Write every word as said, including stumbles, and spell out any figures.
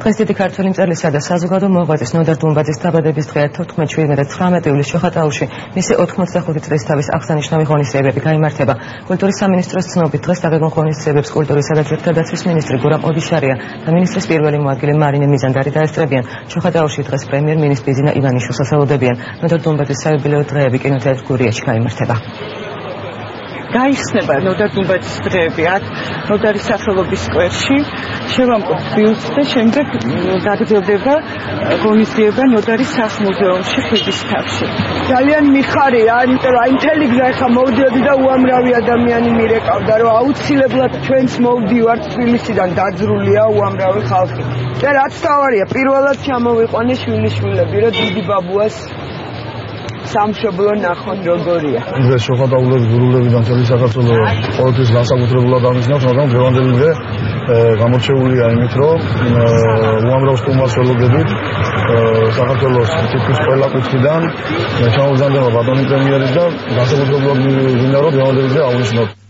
დღეს დიდი ქართველი მწერლისა და საზოგადო მოღვაწის ნოდარ დუმბაძის დაბადების დღეა თოთხმეტ შვიდ და ცხრამეტ ივლისს ჩოხატაუში მისი ოთხმოცდახუთი წლის თავის აღსანიშნავი ღონისძიებები გაიმართება. კულტურის სამინისტროს ცნობით დღეს დაგეგმილ ღონისძიებებს კულტურისა და ძეგლთადაცვის მინისტრი გურამ ოდიშარია და მინისტრის პირველი მოადგილე მარინე მიზანდარი დაესწრებიან. ჩოხატაუში დღეს პრემიერ-მინისტრი ზინა ივანიშვილს ასწავლებენ. ნოდარ დუმბაძის საიუბილეო დღეები კინოთეატრ გურიაში გაიმართება. გაიხსნება ნოდარ დუმბაძის დღეები აქ ნოდარის სახელობის სკვერში, შევამკობთ ბიუსტს და შემდეგ გაგრძელდება ღონისძიება ნოდარის სახლ-მუზეუმში ხიდისთავში. ძალიან მიხარია, იმიტომ რომ აი მთელი გზა ხა მოვდიოდი და უამრავი ადამიანი მირეკავდა, რომ აუცილებლად ჩვენც მოვდივართ თბილისიდან, დაძრულია უამრავი ხალხი. და რაც თავარია, პირველად ჩამოვიყვანე შვილიშვილები, რომ დიდი ბაბუას სამშობლო ნახონ როგორია. დღეს ჩოხატაულის გურულებიდან მთელი საქართველოს ყოველთვის განსაკუთრებულად აღნიშნავს, მაგრამ დღევანდელი დღე გამორჩეულია იმით, რომ უამრავ სტუმარს ველოდებით საქართველოს თითქმის ყველა კუთხიდან ჩამოვზარდება ბატონი პრემიერის და განსაკუთრებულად მინდა რომ დღევანდელი დღე აღნიშნოთ.